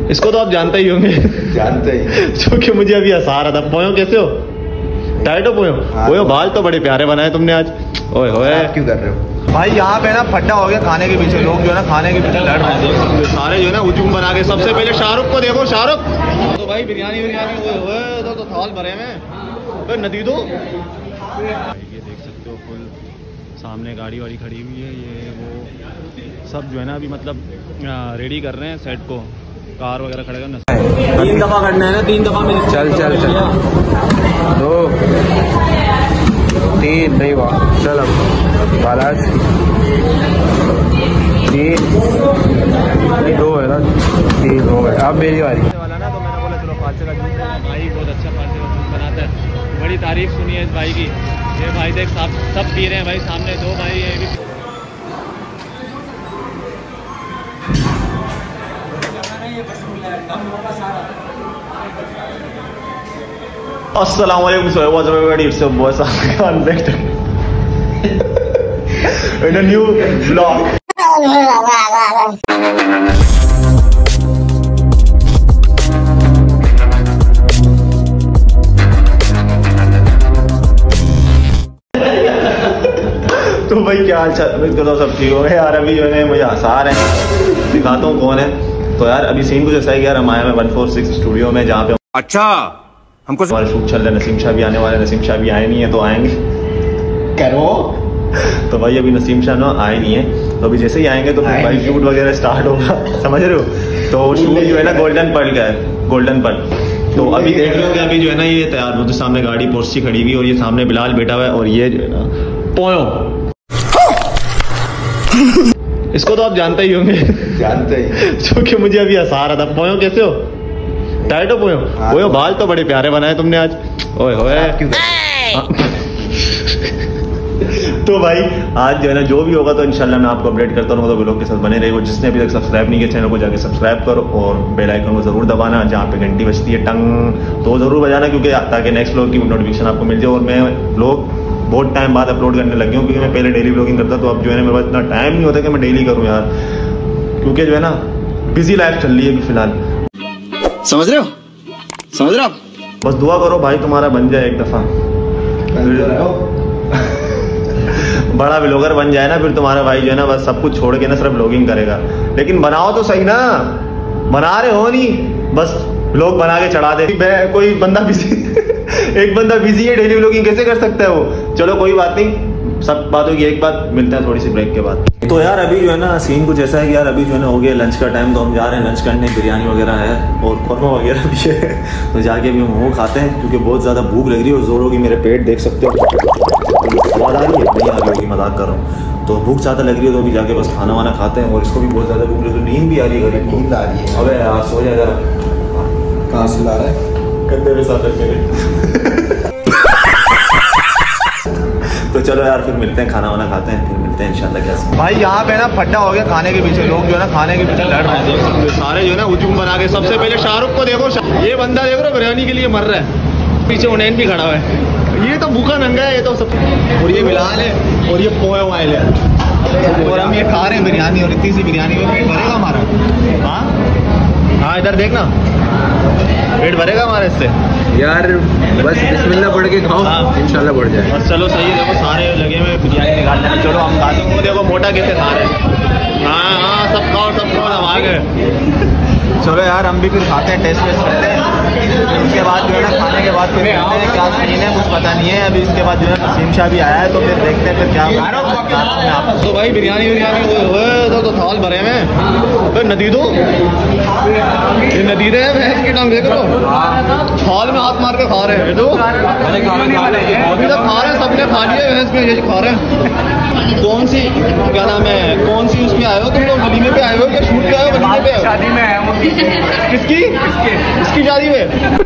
इसको तो आप जानते ही होंगे। जानते ही। क्योंकि मुझे अभी हंसा रहा था। पोयो कैसे हो? टाइट हो पोयो? पोयो बाल तो बड़े प्यारे बनाए तुमने आज। ओए होए क्यों कर रहे हो भाई? यहाँ पे ना फड्डा हो गया खाने के पीछे। लोग जो है ना खाने के पीछे लड़ रहे हैं सारे जो है ना हुजूम बना के। सबसे पहले शाहरुख को देखो। शाहरुख तो भाई बिरयानी तो थाल भरे में नदी दो। ये देख सकते हो फुल सामने गाड़ी वाड़ी खड़ी हुई है। ये वो सब जो है ना अभी मतलब रेडी कर रहे हैं सेट को। कार वगैरह खड़े करना 3 दफा करना है ना। 3 दफा में चल 2 3 नहीं हुआ। चल अब बालाज 3 2 है ना। 3 हो गए। अब मेरी बारी वाला ना। तो मैंने बोला चलो फालसे का जूस है। भाई बहुत अच्छा फालसे का जूस बनाता है। बड़ी तारीफ सुनी है इस भाई की। ये भाई देख सब पी रहे हैं भाई। सामने 2 भाई है भी। Assalamualaikum, so what's up everybody? It's your boy Sakan back in a new vlog. तो भाई क्या हाल चाल? उम्मीद करता हूँ सब ठीक हो गए यार। अभी जो है मुझे हंसा रहे हैं। दिखाता हूँ कौन है। तो यार अभी सीन कुछ ऐसा है कि यार हम आए हैं 146 स्टूडियो में, जहाँ पे अच्छा हमको हमारे शूट चल रहे हैं। नसीम शाह भी आने वाले। नसीम शाह भी आए नहीं है तो आएंगे करो। तो भाई अभी नसीम शाह ना आए नहीं है। तो अभी जैसे ही आएंगे तो भाई शूट वगैरह स्टार्ट होगा। समझ रहे हो? तो शूट जो है ना गोल्डन पर्ल का है। Golden pearl. तो अभी देख रहे हो कि अभी जो है ना ये तैयार हो। तो सामने गाड़ी पोर्ची खड़ी हुई और ये सामने बिलाल बैठा हुआ है। और ये जो है ना पोयो इसको तो आप जानते ही होंगे। जानते ही। क्योंकि मुझे अभी हंसा रहा था। पोयो कैसे हो? टाइट हो पोयो? पोयो बाल तो बड़े प्यारे बनाए तुमने आज। ओए होए तो भाई आज जो है ना जो भी होगा तो इंशाल्लाह मैं आपको अपडेट करता रहूँगा। तो व्लॉग के साथ बने रहेगा। जिसने अभी तक सब्सक्राइब नहीं किया चैनल को जाके सब्सक्राइब करो और बेल आइकन को जरूर दबाना। जहाँ पे घंटी बजती है टंग तो जरूर बजाना, क्योंकि ताकि नेक्स्ट व्लॉग की नोटिफिकेशन आपको मिल जाए। और मैं व्लॉग बहुत टाइम बाद अपलोड करने लगी हूँ, क्योंकि मैं पहले डेली व्लॉगिंग करता। तो अब जो है ना मेरे पास इतना टाइम नहीं होता कि मैं डेली करूँ यार, क्योंकि जो है ना बिजी लाइफ चल रही है अभी फिलहाल। समझ रहे हो? समझ रहे हो आप? बस दुआ करो भाई तुम्हारा बन जाए एक दफा। बड़ा व्लॉगर बन जाए ना, फिर तुम्हारा भाई जो है ना बस सब कुछ छोड़ के ना सिर्फ व्लॉगिंग करेगा। लेकिन बनाओ तो सही ना। बना रहे हो नहीं, बस व्लॉग बना के चढ़ा दे। कोई बंदा बिजी एक बंदा बिजी है, डेली व्लॉगिंग कैसे कर सकता है वो? चलो कोई बात नहीं, सब बातों की एक बात। मिलते हैं थोड़ी सी ब्रेक के बाद। तो यार अभी जो है ना सीन कुछ ऐसा है कि यार अभी जो है ना हो गया लंच का टाइम। तो हम जा रहे हैं लंच करने। बिरयानी वगैरह है और कौरमा वगैरह भी है। तो जाके अभी हम वो खाते हैं, क्योंकि बहुत ज़्यादा भूख लग रही है और जोरों की। मेरे पेट देख सकते हो आवाज़ आ रही है? नहीं आ रही होगी, मजाक कर रहा हूँ। तो भूख ज़्यादा लग रही है तो अभी जाके बस खाना वाना खाते हैं। और इसको भी बहुत ज़्यादा भूख लग रही है। नींद भी आ रही है। नींद आ रही है। अबे यार सो जा जरा। कहाँ से ला रहा है? कंधे में साथ मेरे। तो चलो यार फिर मिलते हैं, खाना वाना खाते हैं, फिर मिलते हैं इंशाल्लाह। क्या भाई यहाँ पे ना फड्डा हो गया खाने के पीछे। लोग जो है ना खाने के पीछे लड़ रहे हैं सारे जो है ना हुजूम बना के। सबसे पहले शाहरुख को देखो। ये बंदा देखो ना बिरयानी के लिए मर रहा है। पीछे उनैन भी खड़ा हुआ है। ये तो भूखा नंगा है ये तो सब। और ये बिलाल है और ये पोयो वाइल है। और हम ये खा रहे हैं बिरयानी। और इतनी सी बिरयानी में पेट भरेगा हमारा? हाँ इधर देखना, पेट भरेगा हमारे इससे यार। बस बिस्मिल्लाह पढ़ के खाओ, इंशाल्लाह बढ़ जाए। बस चलो सही है। देखो सारे लगे हुए बिरयानी निकालते हैं। चलो हम खाते हैं। देखो मोटा कैसे खा रहे हैं। हाँ सब खाओ हम आ गए। चलो यार हम भी फिर खाते हैं, टेस्ट वेस्ट करते हैं। उसके बाद जो है ना खाने के बाद फिर देखते हैं क्या सीन है, कुछ पता नहीं है अभी। इसके बाद जो है नसीम शाह भी आया है तो फिर देखते हैं फिर क्या। तो भाई बिरयानी तो थाल भरे में नदी दो। ये नदी रहे भैंस की टांग देख लो। थाल में हाथ मार के खा रहे हैं। तो अभी तक खा रहे हैं, सबने खा लिया भैंस में। ये खा रहे हैं। कौन सी क्या नाम है, कौन सी उसमें आए हो तुम लोग? वलीमे पे आए हो क्या? शूट पे आए हो? वलीमे पे शादी में आए हो? किसकी? इसकी शादी में?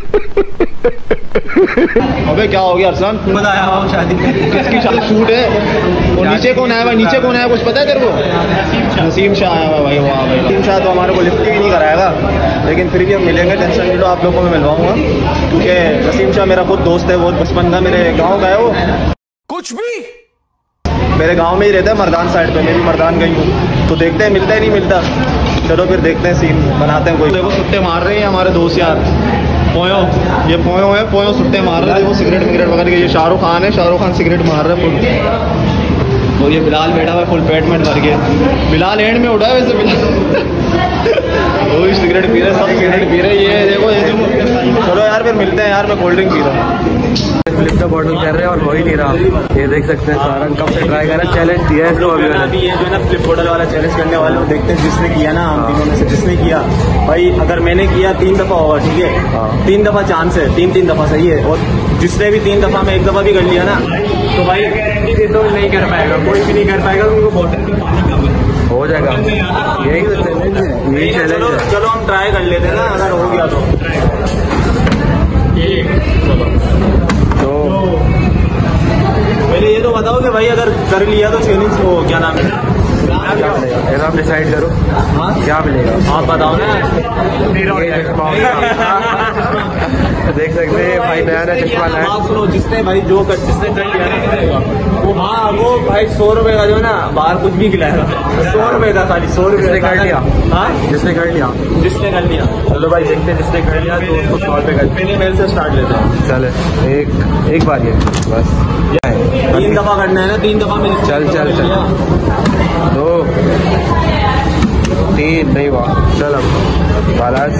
अबे क्या हो गया अरसलान? बताया शादी में किसकी शादी? शूट है। और नीचे कौन आया हुआ? नीचे कौन आया कुछ पता है तेरे को? नसीम शाह आया हुआ भाई। वाह भाई। नसीम शाह तो हमारे को लिफ्ट भी नहीं कराएगा, लेकिन फिर भी हम मिलेंगे। टेंशन नहीं लो, आप लोगों को मैं मिलवाऊंगा, क्योंकि नसीम शाह मेरा खुद दोस्त है। बहुत बचपन का मेरे गाँव का है वो। कुछ भी मेरे गांव में ही रहता है, मर्दान साइड पे। मैं भी मर्दान गई हूँ, तो देखते हैं मिलता है नहीं मिलता। चलो फिर देखते हैं, सीन बनाते हैं कोई। देखो सुट्टे मार रहे हैं हमारे दोस्त यार, पोयो, ये पोयो है, पोयो सुट्टे मार रहा है। वो सिगरेट विगरेट वगैरह के, ये शाहरुख खान है, शाहरुख खान सिगरेट मार रहा है फुल। और ये बिलाल बैठा हुआ है फुल पेट में भर के। बिलाल एंड में उठा है वैसे, बिलाल वो भी सिगरेट पी रहे, सब सिगरेट पी रहे। ये देखो ये, चलो यार फिर मिलते हैं यार, मैं कोल्ड ड्रिंक पी रहा हूँ। फ्लिप का बॉटल कर रहे हैं और हो ही नहीं रहा। ये देख सकते हैं सारा कब से ट्राई कर रहा है, चैलेंज दिया है इसको। अभी ये जो है ना फ्लिप बॉटल वाला चैलेंज करने वाले हो, देखते हैं जिसने किया ना, हम तीनों में से जिसने किया भाई। अगर मैंने किया 3 दफा होगा, ठीक है, 3 दफा चांस है, 3 दफा सही है। और जिसने भी 3 दफा में 1 दफा भी कर लिया ना, तो भाई गारंटी देता हूँ नहीं कर पाएगा, कोई भी नहीं कर पाएगा, उनको बॉटल में पानी हो जाएगा। यही तो चैलेंज है, यही चैलेंज है। चलो हम ट्राई कर लेते हैं ना, अगर हो गया तो। तो पहले ये तो बताओ कि भाई अगर कर लिया तो चैलेंज हो क्या नाम है, क्या मिलेगा आप डिसाइड करो। हाँ क्या मिलेगा आप बताओ ना। देख सकते हैं भाई नया नया चश्मा है। आप सुनो, जिसने भाई जो जिसने कर लिया ना वो, हाँ वो भाई 100 रुपए का जो है ना बाहर कुछ भी खिलाएगा। 100 रुपए का, खाली 100 रुपए। जिसने कर लिया, हाँ जिसने कर लिया, जिसने कर लिया। चलो भाई देखते हैं, जिसने कर लिया तो उसको 100 रुपए का। पहले मेरे से स्टार्ट लेते हैं। चले एक बार ये बस 3 दफा करना है ना, 3 दफा में। चल 2 3 नहीं हुआ, चल अब बालाज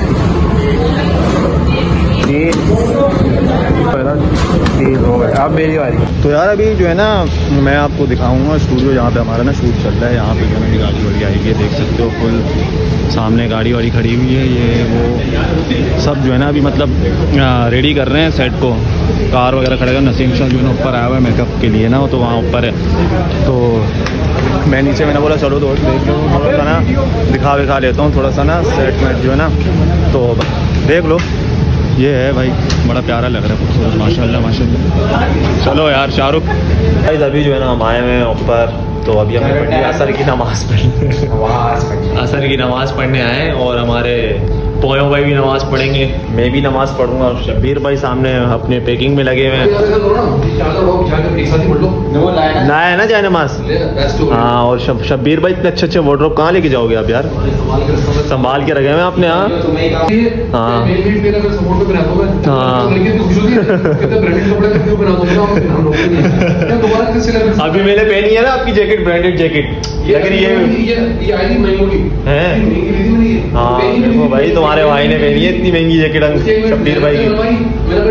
3 हो गए। अब मेरी बारी। तो यार अभी जो है ना, मैं आपको दिखाऊंगा स्टूडियो जहाँ पे हमारा ना शूट चल रहा है। यहाँ पे जो है गाड़ी वाड़ी आएगी, देख सकते हो फुल सामने गाड़ी वाड़ी खड़ी हुई है। ये वो सब जो है ना अभी मतलब रेडी कर रहे हैं सेट को, कार वगैरह खड़े कर। नसीम शाह जो है ना ऊपर आया हुआ है मेकअप के लिए ना, तो वहाँ ऊपर है। तो मैं नीचे, मैंने बोला चलो तो देख लो, थोड़ा सा ना दिखा लेता हूँ थोड़ा सा ना सेट में जो है ना, तो देख लो। ये है भाई, बड़ा प्यारा लग रहा है, खूबसूरत, माशाल्लाह माशाल्लाह। चलो यार शाहरुख भाई, अभी जो है ना हम आए हुए हैं ऊपर। तो अभी हमें पढ़नी असर की नमाज़ पढ़नी, असर की नमाज़ पढ़ने आए। और हमारे पोयो भाई भी नमाज़ पढ़ेंगे, मैं भी नमाज़ पढ़ूंगा। और शब्बीर भाई सामने अपने पैकिंग में लगे हुए हैं। लाया है ना जाए नमाज। हाँ, और शब्बीर भाई इतने अच्छे वार्डरोब कहाँ लेके जाओगे आप यार, संभाल के रखे हुए आपने। हाँ अभी मैंने पहनी है ना आपकी जैकेट, ब्रांडेड जैकेट, लेकिन ये है। हाँ देखो भाई, तुम्हारे भाई ने पहनी है इतनी महंगी जैकेट शब्बीर भाई की।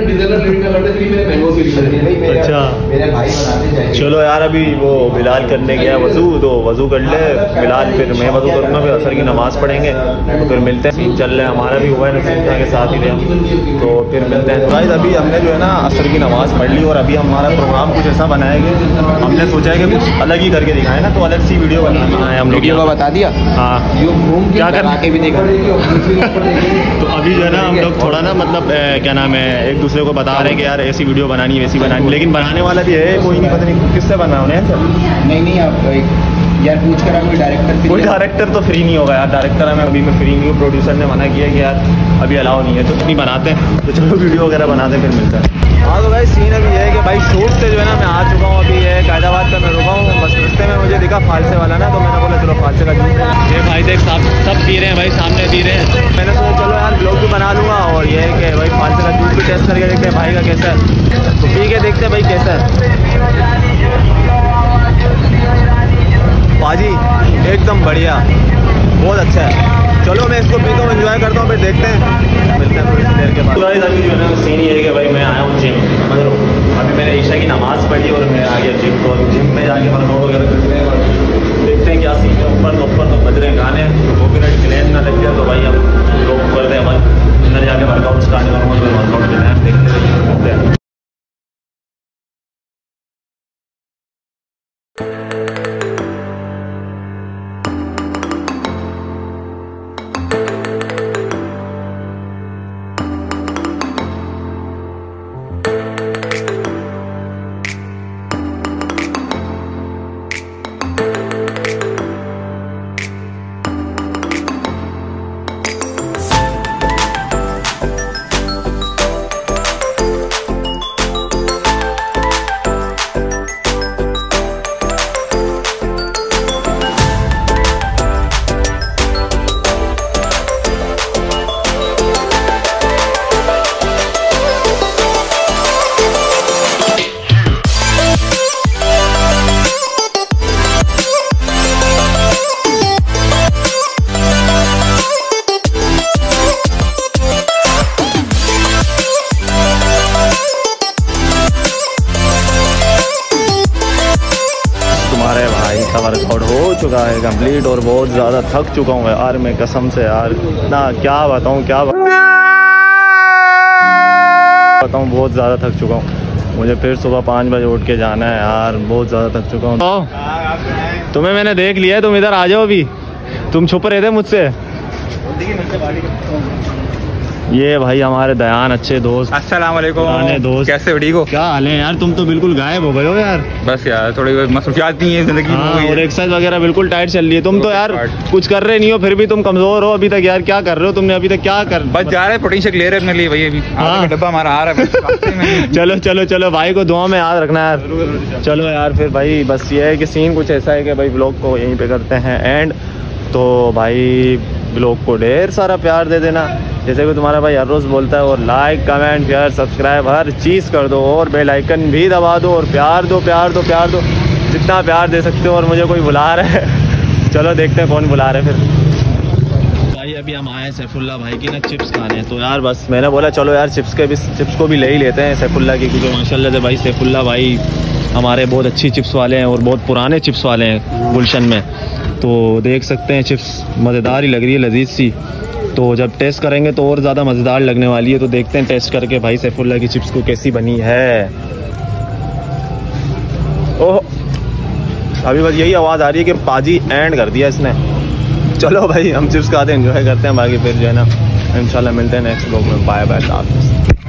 अच्छा चलो यार, अभी वो बिलाल करने गया वजू, तो वजू कर ले बिलाल, फिर मैं वजू करूँगा, फिर असर की नमाज़ पढ़ेंगे, तो फिर मिलते हैं। चल रहे हमारा भी हुआ है नसीम के साथ ही रहे, तो फिर मिलते हैं। गाइस अभी हमने जो है ना असर की नमाज़ पढ़ ली, और अभी हमारा प्रोग्राम कुछ ऐसा बनाएंगे, हमने सोचा है कि कुछ अलग ही करके दिखाएं ना, तो अलग सी वीडियो बनाना है हम लोग। वीडियो का बता दिया। हाँ क्या करना के भी देखा। तो अभी जो है ना हम लोग थोड़ा ना मतलब क्या नाम है, एक दूसरे को बता रहे हैं कि यार ऐसी वीडियो बनानी है, वैसी बनानी, लेकिन बनाने वाला भी है कोई नहीं, पता नहीं किससे बना उन्हें सर। नहीं आप यार पूछ कर कोई डायरेक्टर, कोई डायरेक्टर तो फ्री नहीं होगा यार। डायरेक्टर हमें अभी मैं फ्री नहीं हूँ, प्रोड्यूसर ने मना किया कि यार अभी अलाउ नहीं है, तो नहीं बनाते हैं। तो चलो वीडियो वगैरह बनाते हैं, फिर मिलता है। हाँ तो भाई सीन अभी ये है कि भाई शूट से जो है ना मैं आ चुका हूँ। अभी ये कायदाबाद पे मैं रुका हूँ, बस रास्ते में मुझे दिखा फालसे वाला ना, तो मैंने बोला चलो फालसे का जूस। ये भाई देख सब पी रहे हैं भाई, सामने पी रहे हैं। मैंने सोचा चलो यार ब्लॉग भी बना लूँगा, और ये है कि भाई फालसे का जूस भी टेस्ट करके देखते हैं भाई का कैसा है, तो पी के देखते हैं भाई कैसा है। बाजी एकदम बढ़िया, बहुत अच्छा है। चलो मैं इसको पीता हूँ, एंजॉय करता हूँ, फिर देखते हैं, मिलते हैं थोड़ी सी देर के बाद। अभी जो है ना सीन ये है कि भाई मैं आया हूँ जिम, मतलब अभी मैंने ईशा की नमाज़ पढ़ी और मैं आ गया जिम, तो जिम में जाके वर्कआउट वगैरह करते हैं, देखते हैं क्या सीन है। ऊपर तो बज रहे हैं गाने, 2 मिनट क्लेम ना लग गया, तो भाई हम लोग कर दें अमल, अंदर जाके वर्कआउट स्टार्ट करूँगा, तो वर्कआउट के टाइम देखते हैं। चुका है कंप्लीट और बहुत ज़्यादा थक चुका हूँ यार मैं कसम से यार ना क्या बताऊँ बहुत ज़्यादा थक चुका हूँ। मुझे फिर सुबह 5 बजे उठ के जाना है यार, बहुत ज़्यादा थक चुका हूँ। तुम्हें मैंने देख लिया है, तुम इधर आ जाओ अभी, तुम छुप रहे थे मुझसे। ये भाई हमारे दयान अच्छे दोस्त, अस्सलाम वालेकुम दोस्त, कैसे हो? ठीक हो? क्या हाल है यार? तुम तो बिल्कुल गायब हो गए हो यार। बस यार थोड़ी मसरूफियात नहीं है जिंदगी में, और एक्सरसाइज वगैरह बिल्कुल टाइट चल रही है। तुम तो यार कुछ कर रहे नहीं हो, फिर भी तुम कमजोर हो अभी तक यार। क्या कर रहे हो तुमने अभी तक? क्या कर बस जा रहे प्रोटीन शेक ले रहे अपने लिए भाई, अभी डब्बा हमारा आ रहा है। चलो चलो चलो भाई को दुआ में याद रखना यार। चलो यार फिर भाई बस ये है कि सीन कुछ ऐसा है कि भाई ब्लॉग को यहीं पे करते हैं एंड। तो भाई ब्लॉग को ढेर सारा प्यार दे देना जैसे कि तुम्हारा भाई हर रोज़ बोलता है, और लाइक कमेंट शेयर सब्सक्राइब हर चीज़ कर दो, और बेल आइकन भी दबा दो, और प्यार दो प्यार दो प्यार दो, जितना प्यार दे सकते हो। और मुझे कोई बुला रहा है, चलो देखते हैं कौन बुला रहे फिर। भाई अभी हम आए सैफुल्ला भाई की ना चिप्स खाने, तो यार बस मैंने बोला चलो यार चिप्स को भी ले ही लेते हैं सैफुल्ला की, क्योंकि माशाल्लाह से भाई सैफुल्ला भाई हमारे बहुत अच्छी चिप्स वाले हैं और बहुत पुराने चिप्स वाले हैं गुलशन में। तो देख सकते हैं चिप्स मज़ेदार ही लग रही है, लजीज सी। तो जब टेस्ट करेंगे तो और ज़्यादा मज़ेदार लगने वाली है। तो देखते हैं टेस्ट करके भाई सैफुल्ला की चिप्स को कैसी बनी है। ओह अभी बस यही आवाज़ आ रही है कि पाजी एंड कर दिया इसने। चलो भाई हम चिप्स खाते हैं, एंजॉय करते हैं, बाकी फिर जो है ना इंशाल्लाह मिलते हैं नेक्स्ट ब्लॉग में। Bye bye.